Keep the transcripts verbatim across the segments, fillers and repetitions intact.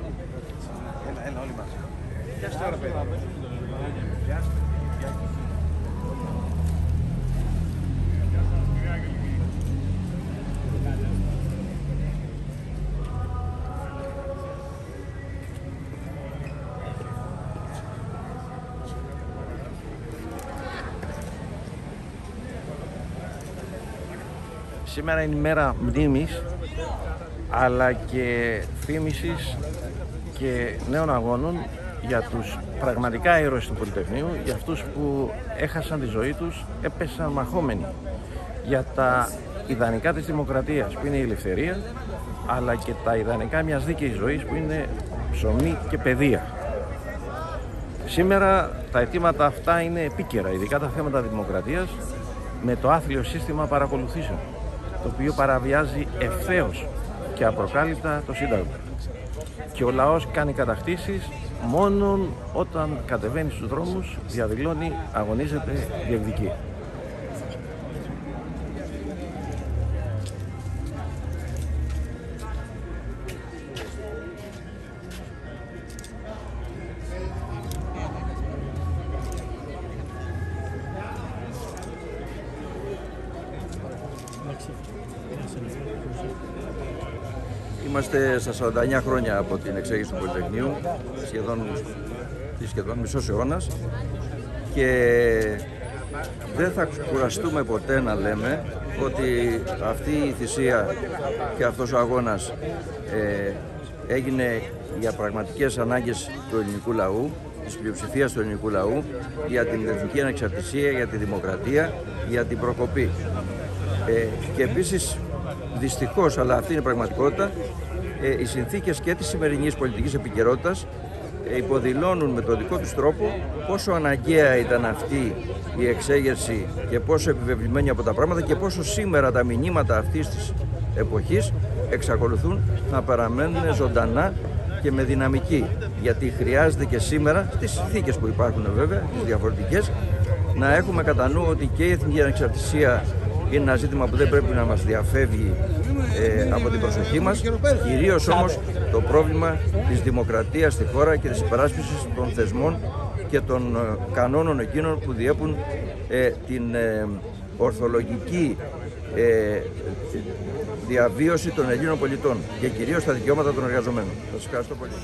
Έλα, έλα, όλοι μαζί. Γεια σας τώρα, παιδί. Γεια σας. Σήμερα είναι η μέρα μνήμης, αλλά και θύμησης και νέων αγώνων για τους πραγματικά ήρωες του Πολυτεχνείου, για αυτούς που έχασαν τη ζωή τους, έπεσαν μαχόμενοι για τα ιδανικά της δημοκρατίας, που είναι η ελευθερία, αλλά και τα ιδανικά μιας δίκαιης ζωής, που είναι ψωμί και παιδεία. Σήμερα τα αιτήματα αυτά είναι επίκαιρα, ειδικά τα θέματα δημοκρατίας, με το άθλιο σύστημα παρακολουθήσεων, το οποίο παραβιάζει ευθέως και απροκάλυπτα το Σύνταγμα. Και ο λαός κάνει κατακτήσεις μόνον όταν κατεβαίνει στους δρόμους, διαδηλώνει, αγωνίζεται, διεκδικεί. Είμαστε στα σαράντα εννιά χρόνια από την εξέγερση του Πολυτεχνείου, σχεδόν, σχεδόν μισός αιώνας, και δεν θα κουραστούμε ποτέ να λέμε ότι αυτή η θυσία και αυτός ο αγώνας ε, έγινε για πραγματικές ανάγκες του ελληνικού λαού, της πλειοψηφίας του ελληνικού λαού, για την εθνική ανεξαρτησία, για τη δημοκρατία, για την προκοπή. Ε, και επίσης, δυστυχώς, αλλά αυτή είναι η πραγματικότητα, ε, οι συνθήκες και της σημερινής πολιτικής επικαιρότητας ε, υποδηλώνουν με τον δικό τους τρόπο πόσο αναγκαία ήταν αυτή η εξέγερση και πόσο επιβεβλημένη από τα πράγματα και πόσο σήμερα τα μηνύματα αυτής της εποχής εξακολουθούν να παραμένουν ζωντανά και με δυναμική. Γιατί χρειάζεται και σήμερα, στις συνθήκες που υπάρχουν βέβαια, τις διαφορετικές, να έχουμε κατά νου ότι και η εθνική ανεξαρτησία είναι ένα ζήτημα που δεν πρέπει να μας διαφεύγει ε, από την προσοχή μας, κυρίως όμως το πρόβλημα της δημοκρατίας στη χώρα και της υπεράσπισης των θεσμών και των ε, κανόνων εκείνων που διέπουν ε, την ε, ορθολογική ε, διαβίωση των Ελλήνων πολιτών και κυρίως τα δικαιώματα των εργαζομένων. Σας ευχαριστώ πολύ.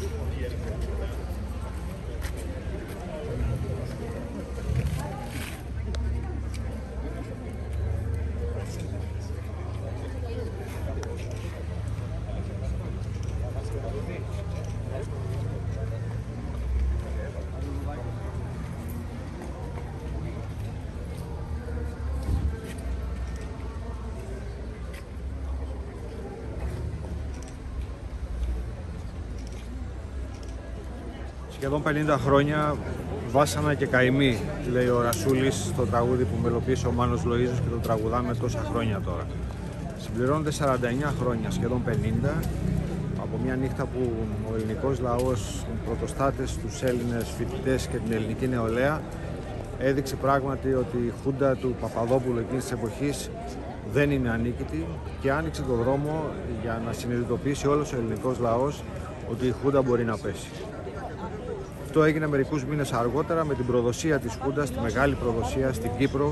Σχεδόν πενήντα χρόνια βάσανα και καημοί, λέει ο Ρασούλης στο τραγούδι που μελοποίησε ο Μάνος Λοΐζος και το τραγουδάμε τόσα χρόνια τώρα. Συμπληρώνονται σαράντα εννιά χρόνια, σχεδόν πενήντα, από μια νύχτα που ο ελληνικός λαός, οι πρωτοστάτες, τους Έλληνες φοιτητές και την ελληνική νεολαία έδειξε πράγματι ότι η χούντα του Παπαδόπουλου εκείνης της εποχής δεν είναι ανίκητη και άνοιξε τον δρόμο για να συνειδητοποιήσει όλος ο ελληνικός λαός ότι η χούντα μπορεί να πέσει. Αυτό έγινε μερικούς μήνες αργότερα με την προδοσία της Χούντας, τη μεγάλη προδοσία στην Κύπρο,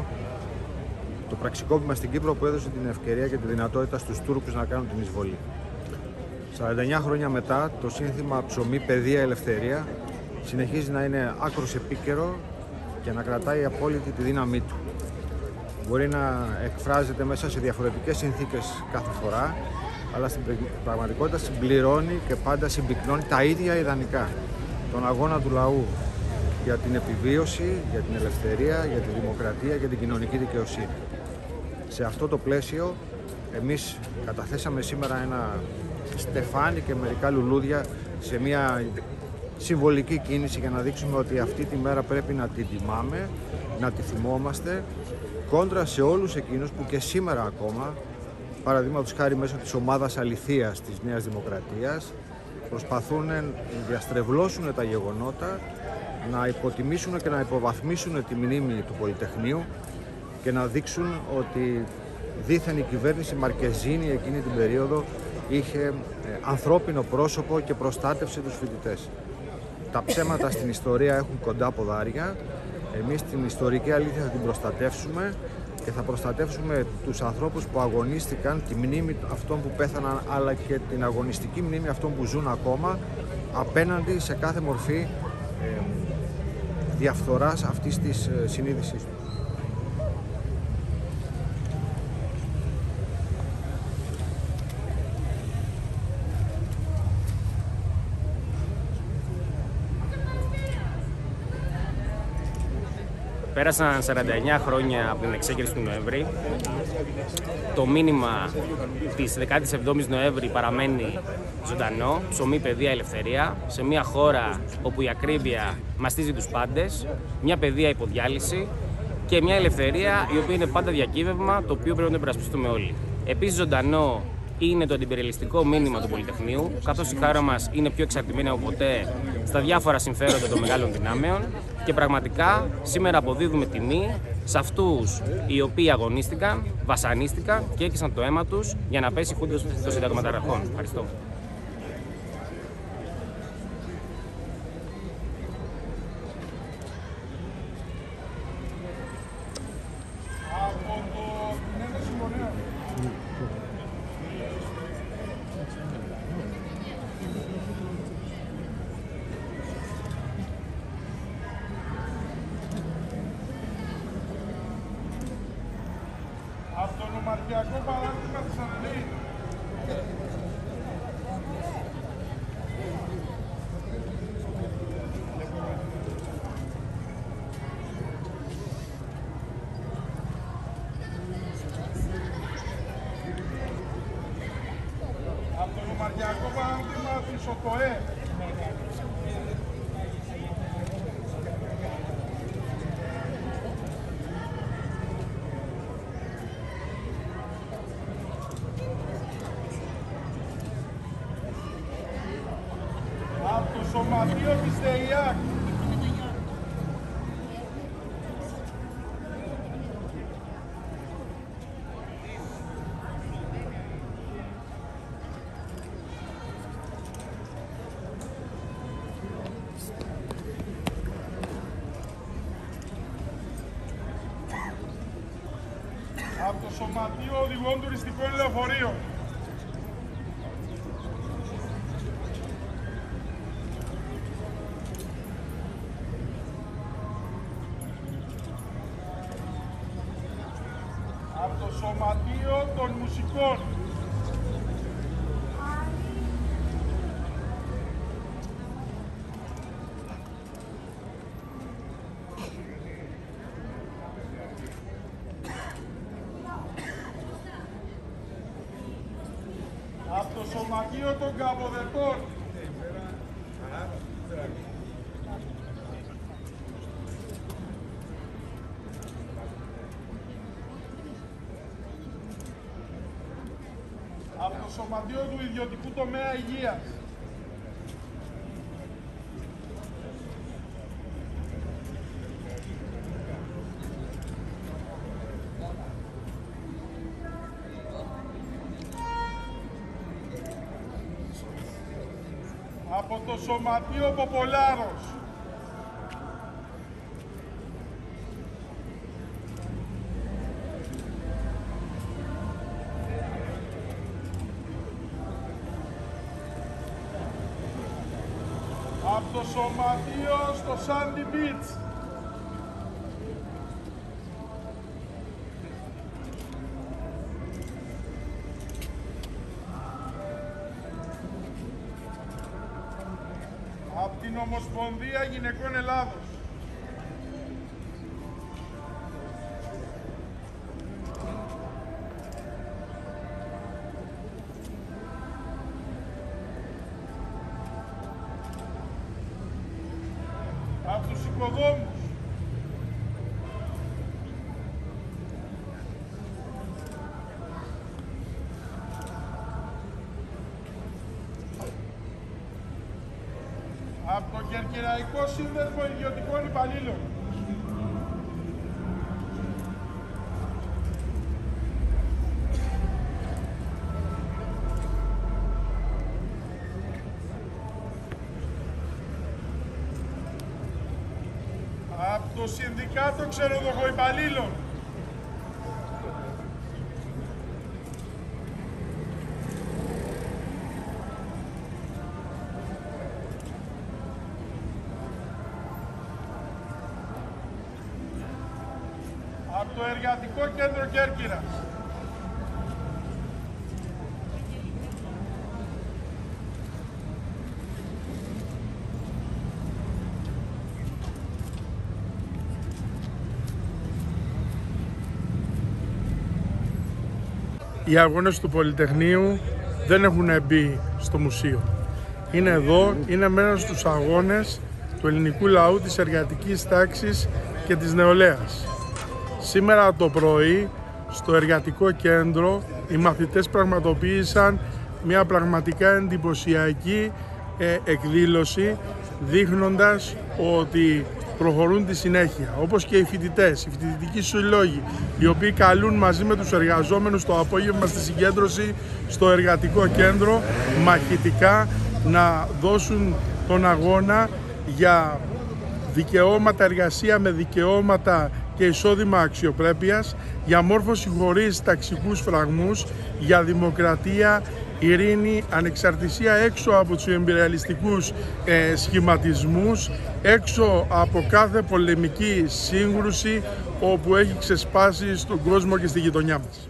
το πραξικόπημα στην Κύπρο που έδωσε την ευκαιρία και τη δυνατότητα στους Τούρκους να κάνουν την εισβολή. σαράντα εννιά χρόνια μετά, το σύνθημα ψωμί, παιδεία, ελευθερία συνεχίζει να είναι άκρως επίκαιρο και να κρατάει απόλυτη τη δύναμή του. Μπορεί να εκφράζεται μέσα σε διαφορετικές συνθήκες κάθε φορά, αλλά στην πραγματικότητα συμπληρώνει και πάντα συμπυκνώνει τα ίδια ιδανικά. Τον αγώνα του λαού για την επιβίωση, για την ελευθερία, για τη δημοκρατία, για την κοινωνική δικαιοσύνη. Σε αυτό το πλαίσιο εμείς καταθέσαμε σήμερα ένα στεφάνι και μερικά λουλούδια σε μια συμβολική κίνηση για να δείξουμε ότι αυτή τη μέρα πρέπει να την τιμάμε, να τη θυμόμαστε, κόντρα σε όλους εκείνους που και σήμερα ακόμα, παραδείγματος χάρη μέσω της ομάδας αληθείας της Νέας Δημοκρατίας, προσπαθούν να διαστρεβλώσουν τα γεγονότα, να υποτιμήσουν και να υποβαθμίσουν τη μνήμη του Πολυτεχνείου και να δείξουν ότι δήθεν η κυβέρνηση Μαρκεζίνη εκείνη την περίοδο είχε ε, ανθρώπινο πρόσωπο και προστάτευσε τους φοιτητές. Τα ψέματα στην ιστορία έχουν κοντά ποδάρια. Εμείς την ιστορική αλήθεια θα την προστατεύσουμε και θα προστατεύσουμε τους ανθρώπους που αγωνίστηκαν, τη μνήμη αυτών που πέθαναν, αλλά και την αγωνιστική μνήμη αυτών που ζουν ακόμα, απέναντι σε κάθε μορφή ε, διαφθοράς αυτής της ε, συνείδησης του. Πέρασαν σαράντα εννιά χρόνια από την εξέγερση του Νοέμβρη. Το μήνυμα της δεκάτης εβδόμης Νοέμβρη παραμένει ζωντανό, ψωμί, παιδεία, ελευθερία, σε μια χώρα όπου η ακρίβεια μαστίζει τους πάντες, μια παιδεία υποδιάλυση και μια ελευθερία η οποία είναι πάντα διακύβευμα, το οποίο πρέπει να το υπερασπιστούμε όλοι. Επίσης ζωντανό είναι το αντιπεριαλιστικό μήνυμα του Πολυτεχνείου, καθώς η χώρα μας είναι πιο εξαρτημένη από ποτέ στα διάφορα συμφέροντα των μεγάλων δυνάμεων και πραγματικά σήμερα αποδίδουμε τιμή σε αυτούς οι οποίοι αγωνίστηκαν, βασανίστηκαν και έκυσαν το αίμα τους για να πέσει η χούντα των συνταγματαρχών. Ευχαριστώ. Αυτονομαρχιακό παράδειγμα της Αναλύης. Αυτονομαρχιακό παράδειγμα της ΟΤΟΕ. Από το σωματείο της ΔΕΙΑΚ. Από το Σωματείο Οδηγών Τουριστικών Λεωφορείων. Από το Σωματείο των Μουσικών. Από το Σωματείο των Καποδετών. Από το Σωματείο του Ιδιωτικού Τομέα Υγείας. Από το Σωματείο Ποπολάρος. Από το Σωματείο στο Sandy Beach. Από την Ομοσπονδία Γυναικών Ελλάδος. Από τους οικοδόμους. Από το Κερκυραϊκό Σύνδεσμο Ιδιωτικών Υπαλλήλων. το Συνδικάτο Ξενοδοχοϊπαλλήλων. Από το Εργατικό Κέντρο Κέρκυρας. Οι αγώνες του Πολυτεχνείου δεν έχουν μπει στο μουσείο. Είναι εδώ, είναι μέρος στους αγώνες του ελληνικού λαού, της εργατικής τάξης και της νεολαίας. Σήμερα το πρωί στο Εργατικό Κέντρο οι μαθητές πραγματοποίησαν μια πραγματικά εντυπωσιακή ε, εκδήλωση, δείχνοντας ότι προχωρούν τη συνέχεια, όπως και οι φοιτητές, οι φοιτητικοί συλλόγοι, οι οποίοι καλούν μαζί με τους εργαζόμενους το απόγευμα στη συγκέντρωση στο Εργατικό Κέντρο μαχητικά να δώσουν τον αγώνα για δικαιώματα εργασία με δικαιώματα και εισόδημα αξιοπρέπειας, για μόρφωση χωρίς ταξικούς φραγμούς, για δημοκρατία, ειρήνη, ανεξαρτησία έξω από τους εμπειριαλιστικούς ε, σχηματισμούς, έξω από κάθε πολεμική σύγκρουση όπου έχει ξεσπάσει στον κόσμο και στη γειτονιά μας.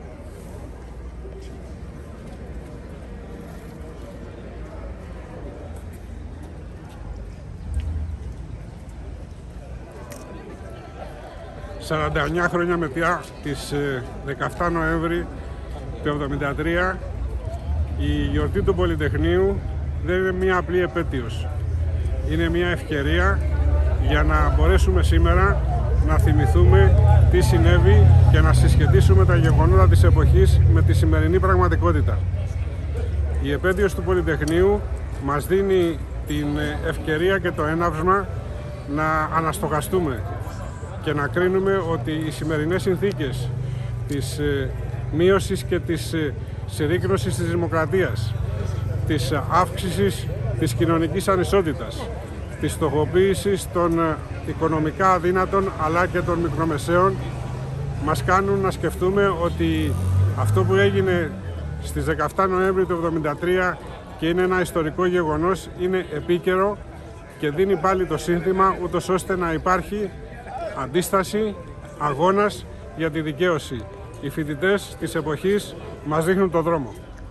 σαράντα εννιά χρόνια μετά, τις δεκαεφτά Νοέμβρη του εβδομήντα τρία, η γιορτή του Πολυτεχνείου δεν είναι μια απλή επέτειος. Είναι μια ευκαιρία για να μπορέσουμε σήμερα να θυμηθούμε τι συνέβη και να συσχετίσουμε τα γεγονότα της εποχής με τη σημερινή πραγματικότητα. Η επέτειος του Πολυτεχνείου μας δίνει την ευκαιρία και το έναυσμα να αναστοχαστούμε και να κρίνουμε ότι οι σημερινές συνθήκες της μείωσης και της συρρίκνωσης της δημοκρατίας, της αύξησης της κοινωνικής ανισότητας, της στοχοποίησης των οικονομικά αδύνατων αλλά και των μικρομεσαίων μας κάνουν να σκεφτούμε ότι αυτό που έγινε στις δεκαεφτά Νοέμβρη του εβδομήντα τρία και είναι ένα ιστορικό γεγονός είναι επίκαιρο και δίνει πάλι το σύνθημα ούτως ώστε να υπάρχει αντίσταση, αγώνας για τη δικαίωση. Οι φοιτητές της εποχής μας δείχνουν το δρόμο.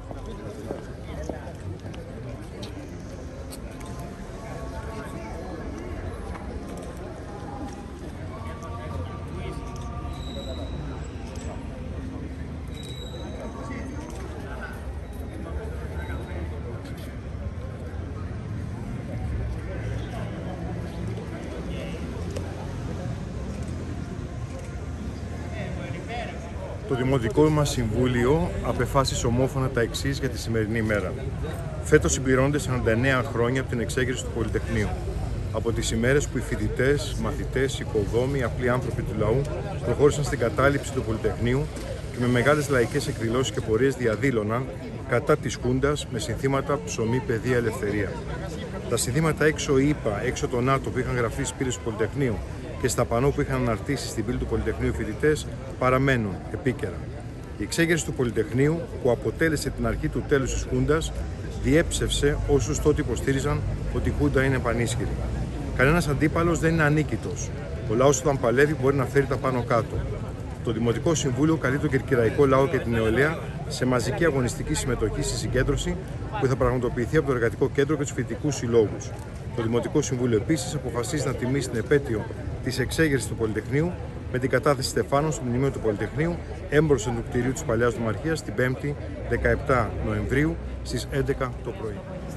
Το Δημοτικό μας Συμβούλιο απεφάσισε ομόφωνα τα εξής για τη σημερινή ημέρα. Φέτος συμπληρώνονται σαράντα εννέα χρόνια από την εξέγερση του Πολυτεχνείου. Από τις ημέρες που οι φοιτητές, μαθητές, οικοδόμοι, απλοί άνθρωποι του λαού προχώρησαν στην κατάληψη του Πολυτεχνείου και με μεγάλες λαϊκές εκδηλώσεις και πορείες διαδήλωναν κατά της Χούντας με συνθήματα ψωμί, παιδεία, ελευθερία. Τα συνθήματα έξω ΗΠΑ, έξω το ΝΑΤΟ που είχαν γραφτεί στις πύλες του Πολυτεχνείου και στα πανό που είχαν αναρτήσει στην πύλη του Πολυτεχνείου οι φοιτητές παραμένουν επίκαιρα. Η εξέγερση του Πολυτεχνείου, που αποτέλεσε την αρχή του τέλους της Χούντας, διέψευσε όσους τότε υποστήριζαν ότι η Χούντα είναι πανίσχυρη. Κανένας αντίπαλος δεν είναι ανίκητος. Ο λαός όταν παλεύει μπορεί να φέρει τα πάνω κάτω. Το Δημοτικό Συμβούλιο καλεί τον κερκυραϊκό λαό και την νεολαία σε μαζική αγωνιστική συμμετοχή στη συγκέντρωση που θα πραγματοποιηθεί από το Εργατικό Κέντρο και τους φοιτητικούς συλλόγους. Το Δημοτικό Συμβούλιο επίσης αποφασίζει να τιμήσει την επέτειο της εξέγερσης του Πολυτεχνείου με την κατάθεση στεφάνων στο μνημείο του Πολυτεχνείου έμπροσθεν του κτηρίου της Παλαιάς Δημαρχίας την πέμπτη δεκαεπτά Νοεμβρίου στις έντεκα το πρωί.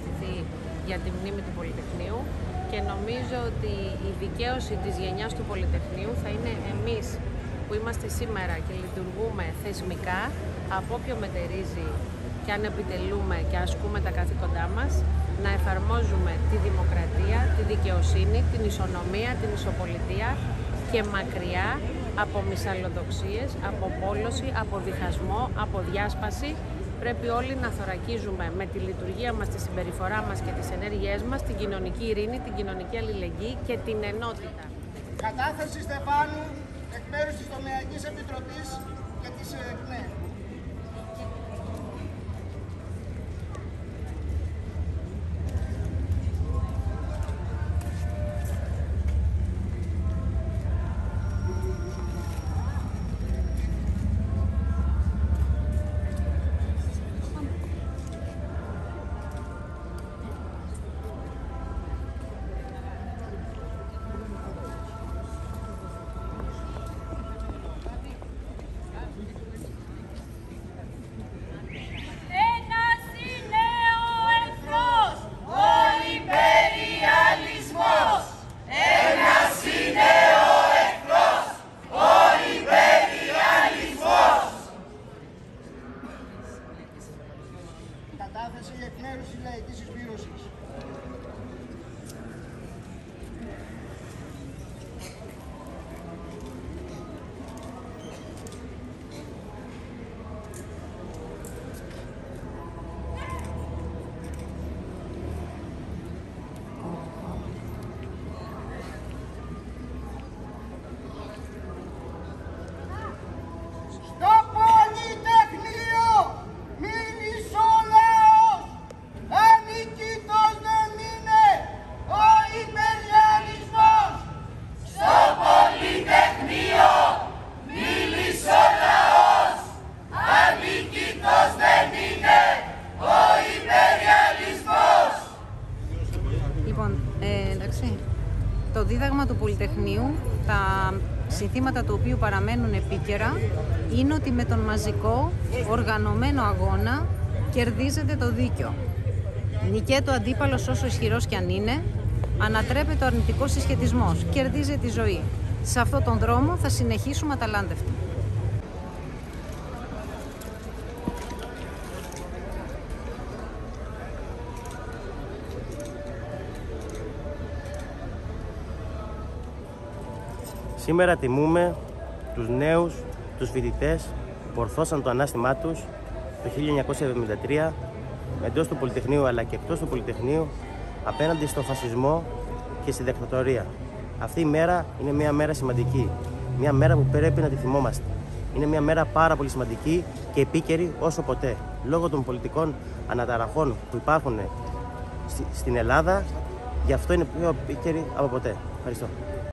Για τη μνήμη του Πολυτεχνείου και νομίζω ότι η δικαίωση της γενιάς του Πολυτεχνείου θα είναι εμείς που είμαστε σήμερα και λειτουργούμε θεσμικά από όποιο μετερίζει και αν επιτελούμε και ασκούμε τα καθήκοντά μας, να εφαρμόζουμε τη δημοκρατία, τη δικαιοσύνη, την ισονομία, την ισοπολιτεία και μακριά από μυσαλλοδοξίες, από πόλωση, από διχασμό, από διάσπαση. Πρέπει όλοι να θωρακίζουμε με τη λειτουργία μας, τη συμπεριφορά μας και τις ενέργειές μας την κοινωνική ειρήνη, την κοινωνική αλληλεγγύη και την ενότητα. Κατάθεση Στεφάνου εκ μέρους της Τομεακής Επιτροπής και της ΕΚΝΕ. Κατάθεση εκ μέρους της Λαϊκής Συσπήρωσης. Λοιπόν, ε, εντάξει, το δίδαγμα του Πολυτεχνείου, τα συνθήματα του οποίου παραμένουν επίκαιρα, είναι ότι με τον μαζικό, οργανωμένο αγώνα κερδίζεται το δίκιο. Νικέται ο αντίπαλος όσο ισχυρός κι αν είναι, ανατρέπεται ο αρνητικός συσχετισμός, κερδίζεται η ζωή. Σε αυτόν τον δρόμο θα συνεχίσουμε αταλάντευτα. Σήμερα τιμούμε τους νέους, τους φοιτητές που ορθώσαν το ανάστημά τους το χίλια εννιακόσια εβδομήντα τρία εντός του Πολυτεχνείου αλλά και εκτός του Πολυτεχνείου απέναντι στο φασισμό και στη δικτατορία. Αυτή η μέρα είναι μια μέρα σημαντική, μια μέρα που πρέπει να τη θυμόμαστε. Είναι μια μέρα πάρα πολύ σημαντική και επίκαιρη όσο ποτέ, λόγω των πολιτικών αναταραχών που υπάρχουν στην Ελλάδα, γι' αυτό είναι πιο επίκαιρη από ποτέ. Ευχαριστώ.